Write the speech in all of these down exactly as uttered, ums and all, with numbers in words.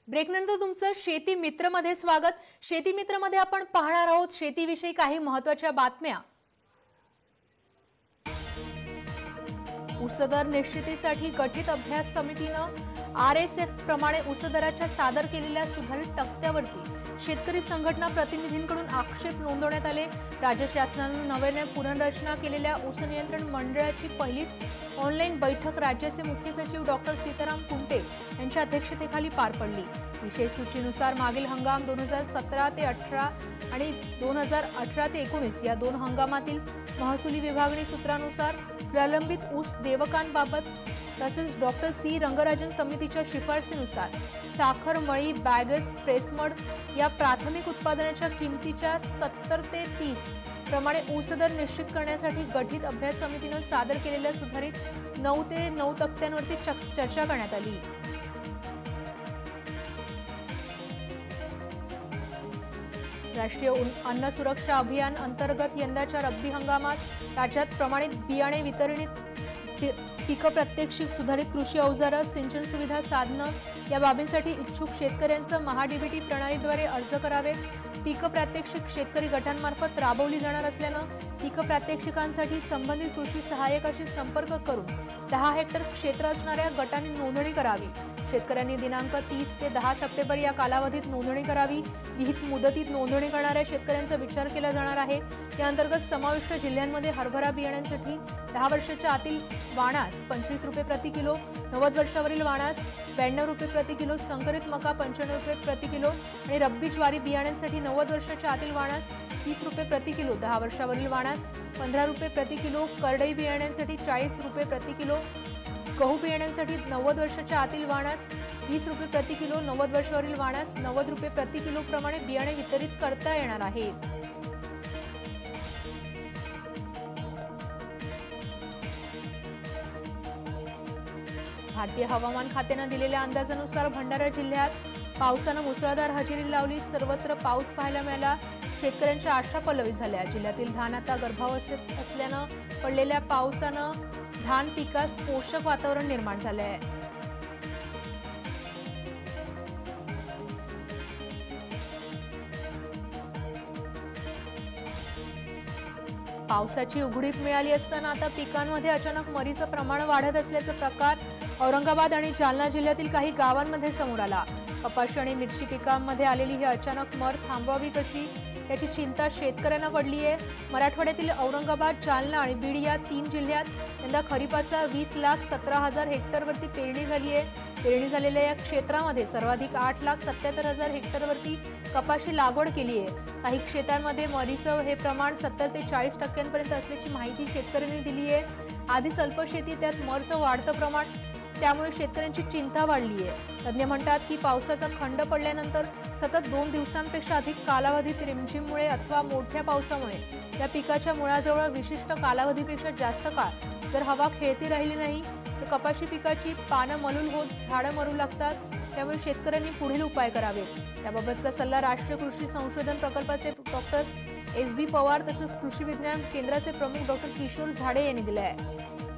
ब्रेकनंतर तुमचं शेती मित्र मध्ये स्वागत। शेती मित्र मध्ये आपण पाहणार आहोत शेतीविषयी काही महत्त्वाच्या बातम्या। ऊसदर निश्चितीसाठी गठीत अभ्यास समितीने आरएसएफ प्रमाणे ऊसदराच्या सादर केलेल्या सुधारित तक्त्यावरती शेतकरी संघटना प्रतिनिधींकडून आक्षेप नोंदवण्यात आले। राज्य शासनाने नव्याने पुनर्रचना केलेल्या ऊस नियंत्रण मंडळाची पहिलीच ऑनलाईन बैठक राज्याचे मुख्य सचिव डॉक्टर सीताराम कुंटे यांच्या अध्यक्षतेखाली पार पडली। विशेष सूचीनुसार मागील हंगाम दोन हजार सतरा ते अठरा आणि दोन हजार अठरा ते एकोणीस या दोन हंगामातील महसुली विभागणी सूत्रानुसार प्रलंबित ऊस देवकांबाबत तसेच डॉक्टर सी रंगराजन समितीच्या शिफारसीनुसार साखर मळी बॅगस प्रेसमड या प्राथमिक उत्पादनाच्या किमतीच्या सत्तर ते तीस प्रमाणे ऊस दर निश्चित करण्यासाठी गठीत अभ्यास समितीने सादर केलेल्या सुधारित नऊ ते नऊ तक्त्यांवरती चर्चा करण्यात आली। राष्ट्रीय अन्न सुरक्षा अभियान अंतर्गत यंदाच्या रब्बी हंगामात राज्यात प्रमाणित बियाणे वितरणीत पीक प्रात्यक्षिक सुधारित कृषी अवजारे सिंचन सुविधा साधने या बाबींसाठी इच्छुक शेतकऱ्यांचे महाडीबीटी प्रणालीद्वारे अर्ज करावे। पीक प्रात्यक्षिक शेतकरी गटांमार्फत राबवली जाणार असल्याने पीक प्रात्यक्षिकांसाठी संबंधित कृषी सहाय्यकाशी संपर्क करून दहा हेक्टर क्षेत्र असणाऱ्या गटांनी नोंदणी करावी। शेतकऱ्यांनी दिनांक तीस ते दहा सप्टेंबर या कालावधीत नोंदणी करावी। विहित मुदतीत नोंदणी करणाऱ्या शेतकऱ्यांचा विचार केला जाणार आहे। या अंतर्गत समाविष्ट जिल्ह्यांमध्ये हरभरा बियाण्यांसाठी दहा वर्षाच्या आतील वाणास पंचवीस रुपये प्रति किलो, नव्वद वर्षावरील वाणास ब्याण्णव रुपये प्रति किलो, संकरित मका पंच्याण्णव रुपये प्रति किलो आणि रब्बी ज्वारी बियाण्यांसाठी नव्वद वर्षाच्या आतील वाणास तीस रुपये प्रति किलो, दहा वर्षावरील वाणास पंधरा रुपये प्रति किलो, करडई बियाण्यांसाठी चाळीस रुपये प्रति किलो, गहू बियाण्यांसाठी नव्वद वर्षाच्या आतील वाणास वीस रुपये प्रति किलो, नव्वद वर्षावरील वाणास नव्वद रुपये प्रति किलो प्रमाणे बियाणे वितरित करता येणार आहे। भारतीय हवामान खात्याने दिलेल्या अंदाजानुसार भंडारा जिल्ह्यात पावसाने मुसळधार हजेरी लावली। सर्वत्र पाऊस पाहायला मिळाला। शेतकऱ्यांच्या आशा पल्लवित झाल्या। जिल्ह्यातील धान आता गर्भावस्थेत असल्याने पडलेल्या पावसाने धान पिकास पोषक वातावरण निर्माण झाले आहे। पावसाची उघडीप मिळाली असताना आता पिकांमध्ये अचानक मरीचे प्रमाण वाढत असल्याचा प्रकार औरंगाबाद आणि जालना जिल्ह्यातील काही गावांमध्ये समोर आला। कपाशी आणि मिरची पिकांमध्ये आलेली ही अचानक मर थांबवावी कशी याची चिंता शेतकऱ्यांना पडली आहे। मराठवाड्यातील औरंगाबाद, जालना आणि बीड या तीन जिल्ह्यात यंदा खरीपाचा वीस लाख सतरा हजार हेक्टरवरती पेरणी झाली आहे। पेरणी झालेल्या या क्षेत्रामध्ये सर्वाधिक आठ लाख सत्याहत्तर हजार हेक्टरवरती कपाशी लागवड केली आहे। काही क्षेत्रांमध्ये मरीचं हे प्रमाण सत्तर ते चाळीस टक्क्यांपर्यंत असल्याची माहिती शेतकऱ्यांनी दिली आहे। आधीच अल्प शेती त्यात मरचं वाढतं प्रमाण, त्यामुळे शेतकऱ्यांची चिंता वाढली आहे। तज्ञ म्हणतात की पावसाचा खंड पडल्यानंतर सतत दोन दिवसांपेक्षा अधिक कालावधीत रिमझिममुळे अथवा मोठ्या पावसामुळे या पिकाच्या मुळाजवळ विशिष्ट कालावधीपेक्षा जास्त काळ जर हवा खेळती राहिली नाही तर कपाशी पिकाची पानं मलूल होत झाडं मरू लागतात। त्यामुळे शेतकऱ्यांनी पुढील उपाय करावेत। याबाबतचा सल्ला राष्ट्रीय कृषी संशोधन प्रकल्पाचे डॉक्टर एस बी पवार तसेच कृषी विज्ञान केंद्राचे प्रमुख डॉक्टर किशोर झाडे यांनी दिला आहे।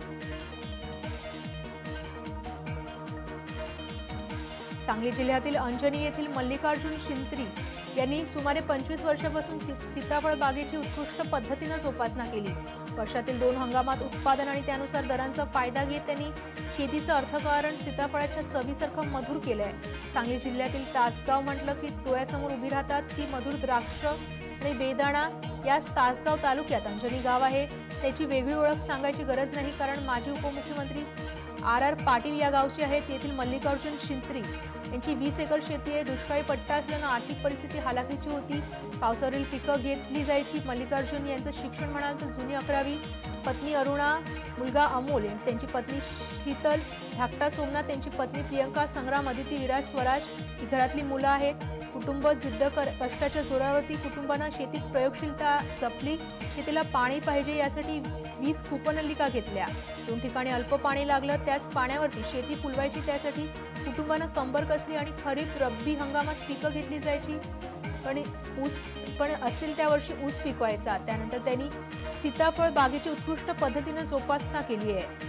सांगली जिल्ह्यातील अंजनी येथील मल्लिकार्जुन शिंत्री यांनी सुमारे पंचवीस वर्षांपासून सीताफळ बागेची उत्कृष्ट पद्धतीने जोपासना केली। वर्षातील दोन हंगामात उत्पादन आणि त्यानुसार दरांचा फायदा घेत त्यांनी शेतीचं अर्थकारण सीताफळाच्या चवीसारखं मधुर केलंय। सांगली जिल्ह्यातील तासगाव म्हटलं की डोळ्यासमोर उभी राहतात ती मधुर द्राक्ष आणि बेदाणा। याच तासगाव तालुक्यात अंजनी गाव आहे। त्याची वेगळी ओळख सांगायची गरज नाही, कारण माजी उपमुख्यमंत्री आर आर पाटील या गावचे आहेत। येथील मल्लिकार्जुन शिंत्री यांची वीस एकर शेती आहे। दुष्काळी पट्टा असल्याने आर्थिक परिस्थिती हालाखीची होती। पावसावरील पिकं घेतली जायची। मल्लिकार्जुन यांचं शिक्षण म्हणाल तर जुनी अकरावी। पत्नी अरुणा, मुलगा अमोल, त्यांची पत्नी शीतल, धाकटा सोमनाथ, त्यांची पत्नी प्रियंका, संग्राम, अदिती, विराज, स्वराज ही घरातली मुलं आहेत। कुटुंब जिद्द कर कष्टाच्या जोरावरती कुटुंबाने शेतीत प्रयोगशीलता जपली। शेतीला पाणी पाहिजे यासाठी वीस कूपनलिका घेतल्या। दोन ठिकाणी अल्प पाणी लागलं, त्याच पाण्यावरती शेती फुलवायची। त्यासाठी कुटुंबाने कंबर कसली आणि खरीप रब्बी हंगामात पिकं घेतली जायची। पण ऊस पण असेल त्या वर्षी ऊस पिकवायचा। त्यानंतर त्यांनी सीताफळ बागेची उत्कृष्ट पद्धतीने जोपासना केली आहे।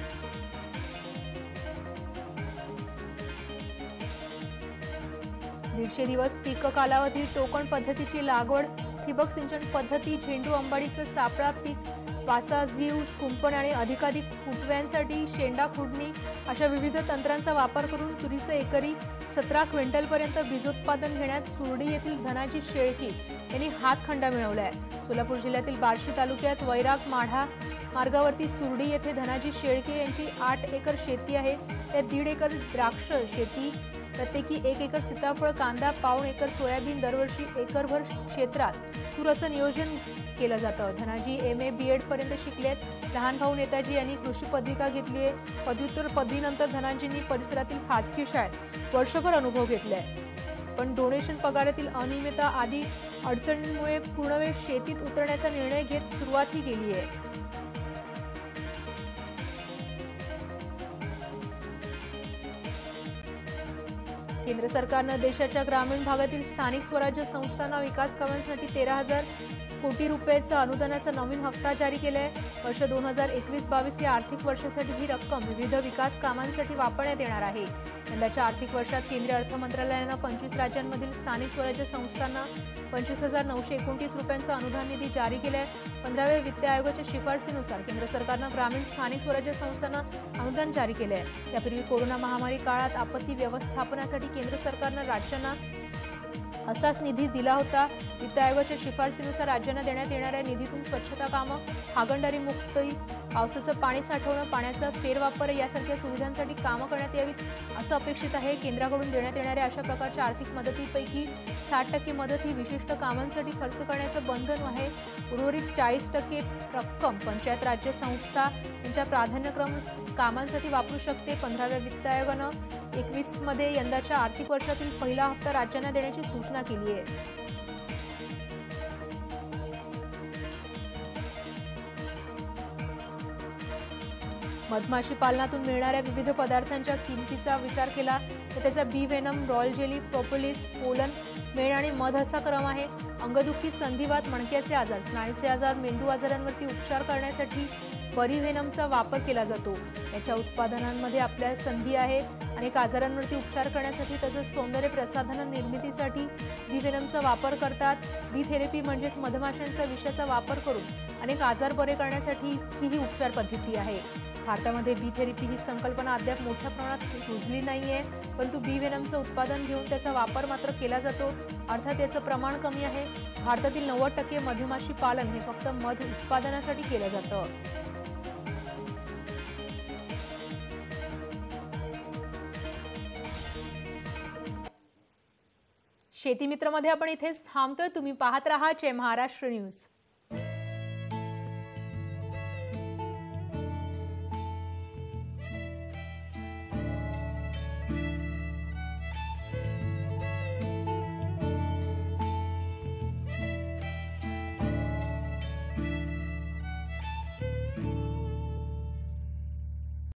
दीडशे दिवस पीक कालावधी, टोकन पद्धतीची लागवड, ठिबक सिंचन पद्धती, झेंडू अंबाडीचं सापळा पीक, वासाजीव कुंपण आणि अधिकाधिक फुटव्यांसाठी शेंडा खुडणी अशा विविध तंत्रांचा वापर करून तुरीचं एकरी सतरा क्विंटलपर्यंत बीजोत्पादन घेण्यात सुरडी येथील धनाजी शेळके यांनी हातखंडा मिळवलाय। सोलापूर जिल्ह्यातील बार्शी तालुक्यात वैराग माढा मार्गावरती सुरडी येथे धनाजी शेळके यांची आठ एकर शेती आहे। त्यात दीड एकर द्राक्ष शेती, प्रत्येकी एक एकर सीताफळ, कांदा, पाऊण एकर सोयाबीन, दरवर्षी एकरभर क्षेत्रात तूर असं नियोजन केलं जातं। Dhanaji M A B Ed पर्यंत शिकलेत। लहान भाऊ नेताजी यांनी कृषी पदविका घेतली आहे। पदव्युत्तर पदवीनंतर धनाजींनी परिसरातील खासगी शाळेत वर्षभर अनुभव घेतलाय, पण डोनेशन पगारातील अनियमितता आदी अडचणींमुळे पूर्णवेळ शेतीत उतरण्याचा निर्णय घेत सुरुवातही केली आहे। केंद्र सरकारनं देशाच्या ग्रामीण भागातील स्थानिक स्वराज्य संस्थांना विकास कामांसाठी तेरा हजार कोटी रुपयाचं अनुदानाचा नवीन हप्ता जारी केलाय। वर्ष दोन हजार एकवीस बावीस या आर्थिक वर्षासाठी ही रक्कम विविध विकास कामांसाठी वापरण्यात येणार आहे। यंदाच्या आर्थिक वर्षात केंद्रीय अर्थ मंत्रालयानं पंचवीस राज्यांमधील स्थानिक स्वराज्य संस्थांना पंचवीस हजार नऊशे एकोणतीस रुपयांचा अनुदान निधी जारी केलाय। पंधराव्या वित्त आयोगाच्या शिफारसीनुसार केंद्र सरकारनं ग्रामीण स्थानिक स्वराज्य संस्थांना अनुदान जारी केलंय। त्यापूर्वी कोरोना महामारी काळात आपत्ती व्यवस्थापनासाठी केंद्र सरकारनं राज्यांना असाच निधी दिला होता। वित्त आयोगाच्या शिफारसीनुसार राज्यांना देण्यात येणाऱ्या निधीतून स्वच्छता कामं, हागणदारी मुक्ती, पावसाचं पाणी साठवणं, पाण्याचा फेरवापर यासारख्या सुविधांसाठी कामं करण्यात यावीत असं अपेक्षित आहे। केंद्राकडून देण्यात येणाऱ्या अशा प्रकारच्या आर्थिक मदतीपैकी साठ टक्के मदत ही विशिष्ट कामांसाठी खर्च करण्याचं बंधन आहे। उर्वरित चाळीस टक्के रक्कम पंचायत राज्य संस्था यांच्या प्राधान्यक्रम कामांसाठी वापरू शकते। पंधराव्या वित्त आयोगानं एकवीस मध्ये यंदाच्या आर्थिक वर्षातील पहिला हप्ता राज्यांना देण्याची सूचना केली आहे। मधमाशी पालनातून मिळणाऱ्या विविध पदार्थांच्या किमतीचा विचार केला तर त्याचा bee venom, royal jelly, propolis, pollen, मेण आणि मध असा क्रम आहे। अंगदुखी, संधिवात, मणक्याचे आजार, स्नायूचे आजार, मेंदू आजारांवरती उपचार करण्यासाठी बरी व्हेनमचा वापर केला जातो। याच्या उत्पादनांमध्ये आपल्या संधी आहे। अनेक आजारांवरती उपचार करण्यासाठी तसंच सौंदर्य प्रसाधन निर्मितीसाठी बी व्हेनमचा वापर करतात। बी थेरपी म्हणजेच मधमाशांचा विषाचा वापर करून अनेक आजार बरे करण्यासाठी ही उपचार पद्धती आहे। भारतामध्ये बी थेरपी ही संकल्पना अद्याप मोठ्या प्रमाणात रुजली नाहीये, परंतु बी व्हेनमचं उत्पादन घेऊन त्याचा वापर मात्र केला जातो। अर्थात याचं प्रमाण कमी आहे। भारतातील नव्वद टक्के मधमाशी पालन हे फक्त मध उत्पादनासाठी केलं जातं। शेती मित्रमध्ये आपण इथेच थांबतोय। तुम्ही पाहत राहा जय महाराष्ट्र न्यूज।